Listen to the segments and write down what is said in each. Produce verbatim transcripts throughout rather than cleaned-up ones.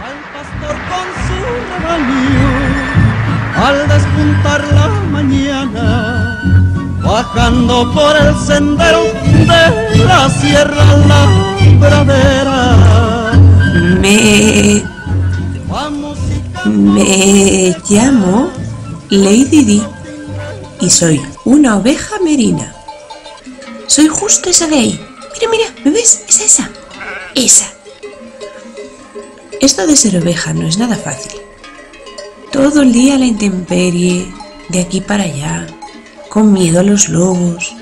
Al pastor con su rebaño, al despuntar la mañana, bajando por el sendero de la Sierra Labradera. Me... Me llamo Lady Di y soy una oveja merina. Soy justo esa de ahí. Mira, mira, ¿me ves? Es esa. Esa. Esto de ser oveja no es nada fácil. Todo el día a la intemperie, de aquí para allá, con miedo a los lobos.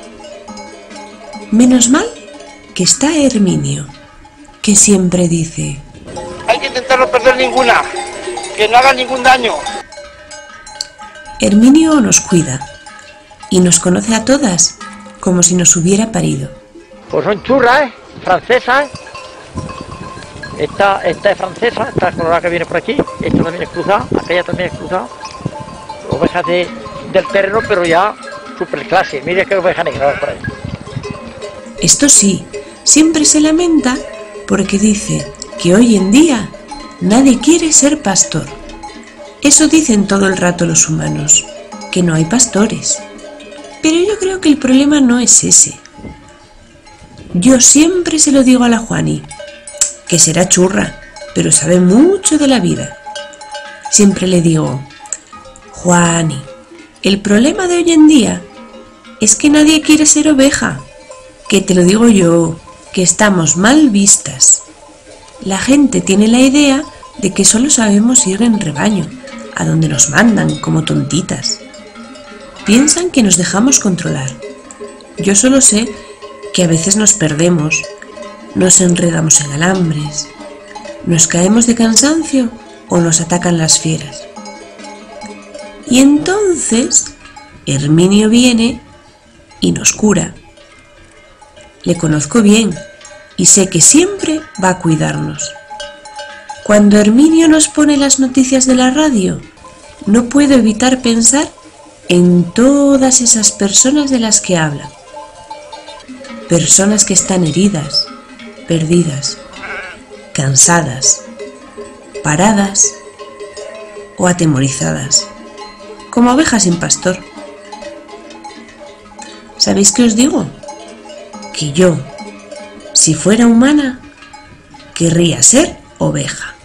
Menos mal que está Herminio, que siempre dice: hay que intentar no perder ninguna, que no haga ningún daño. Herminio nos cuida y nos conoce a todas como si nos hubiera parido. Pues son churras, ¿eh? Francesas. Esta, esta es francesa, esta es colorada que viene por aquí, esta también es cruzada, aquella también es cruzada. Ovejas de, del terreno, pero ya super clase. Mira qué oveja negra por ahí. Esto sí, siempre se lamenta porque dice que hoy en día nadie quiere ser pastor. Eso dicen todo el rato los humanos, que no hay pastores. Pero yo creo que el problema no es ese. Yo siempre se lo digo a la Juani, que será churra, pero sabe mucho de la vida. Siempre le digo: Juani, el problema de hoy en día es que nadie quiere ser oveja, que te lo digo yo, que estamos mal vistas. La gente tiene la idea de que solo sabemos ir en rebaño, a donde nos mandan como tontitas. Piensan que nos dejamos controlar. Yo solo sé que a veces nos perdemos, nos enredamos en alambres, nos caemos de cansancio o nos atacan las fieras. Y entonces Herminio viene y nos cura. Le conozco bien y sé que siempre va a cuidarnos. Cuando Herminio nos pone las noticias de la radio, no puedo evitar pensar en todas esas personas de las que habla. Personas que están heridas, perdidas, cansadas, paradas o atemorizadas, como ovejas sin pastor. ¿Sabéis qué os digo? Que yo, si fuera humana, querría ser oveja.